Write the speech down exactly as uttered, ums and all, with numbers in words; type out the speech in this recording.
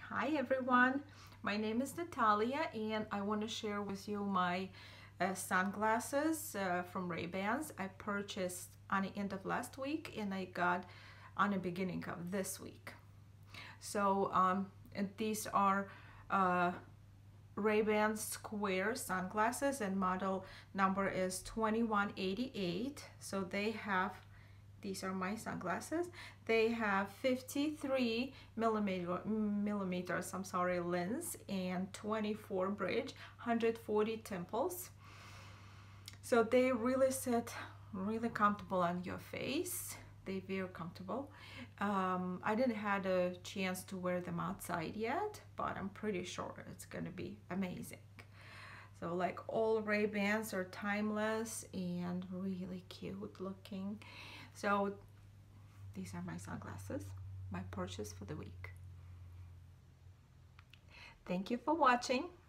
Hi everyone, my name is Natalia and I want to share with you my uh, sunglasses uh, from Ray-Bans. I purchased on the end of last week and I got on the beginning of this week. So um, and these are uh, Ray-Ban square sunglasses and model number is twenty-one eighty-eight. So they have These are my sunglasses. They have fifty-three millimeter, millimeters, I'm sorry, lens and twenty-four bridge, one hundred forty temples. So they really sit really comfortable on your face. They very comfortable. Um, I didn't had a chance to wear them outside yet, but I'm pretty sure it's gonna be amazing. So like all Ray-Bans are timeless and really cute looking. So these are my sunglasses, my purchase for the week. Thank you for watching.